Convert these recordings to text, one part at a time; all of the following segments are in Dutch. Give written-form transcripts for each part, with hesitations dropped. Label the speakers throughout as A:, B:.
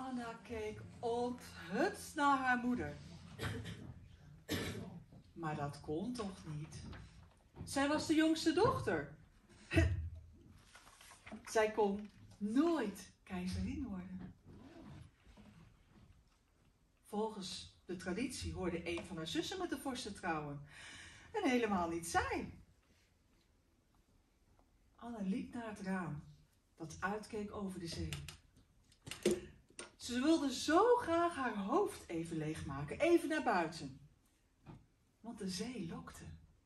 A: Anna keek onthutst naar haar moeder. Maar dat kon toch niet? Zij was de jongste dochter. Zij kon nooit keizerin worden. Volgens de traditie hoorde een van haar zussen met de vorst te trouwen. En helemaal niet zij. Anna liep naar het raam dat uitkeek over de zee. Ze wilde zo graag haar hoofd even leegmaken, even naar buiten. Want de zee lokte.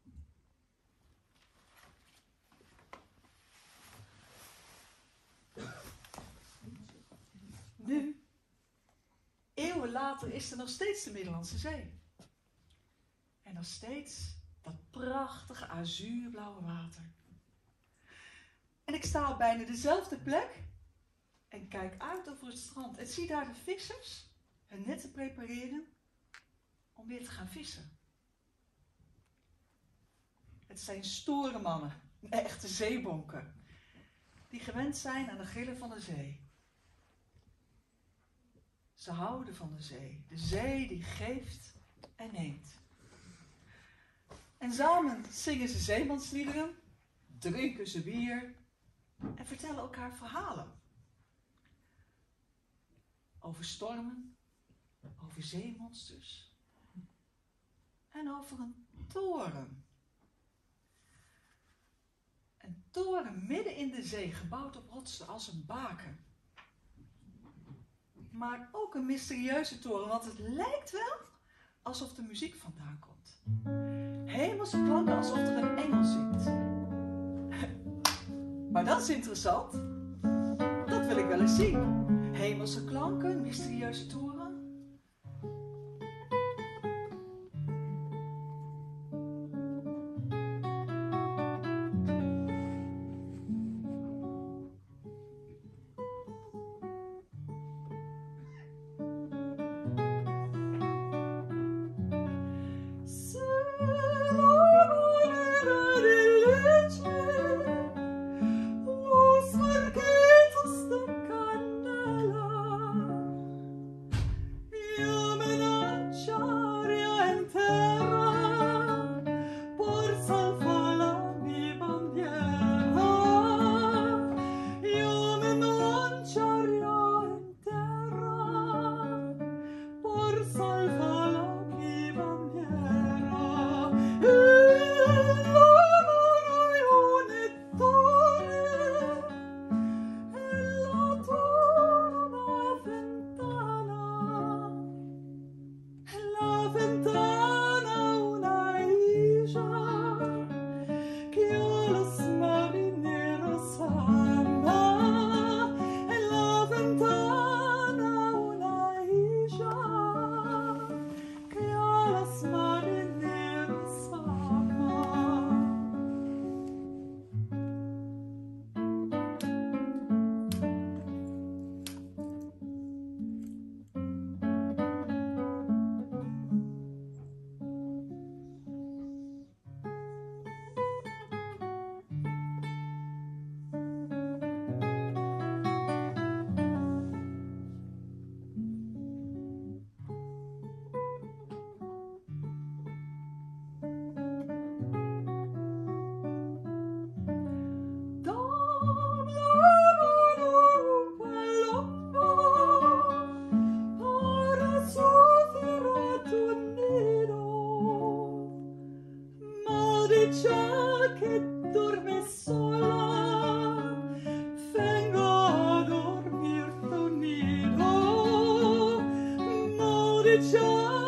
A: Nu, eeuwen later, is er nog steeds de Middellandse Zee. En nog steeds dat prachtige azuurblauwe water. En ik sta op bijna dezelfde plek en kijk uit over het strand en zie daar de vissers hun netten prepareren om weer te gaan vissen. Het zijn stoere mannen, echte zeebonken, die gewend zijn aan de grillen van de zee. Ze houden van de zee die geeft en neemt. En samen zingen ze zeemansliederen, drinken ze bier en vertellen elkaar verhalen. Over stormen, over zeemonsters en over een toren. Een toren midden in de zee, gebouwd op rotsen als een baken. Maar ook een mysterieuze toren, want het lijkt wel alsof de muziek vandaan komt. Hemelse klanken alsof er een engel zingt. Maar dat is interessant. Dat wil ik wel eens zien. Hemelse klanken, mysterieuze toren.
B: Ciao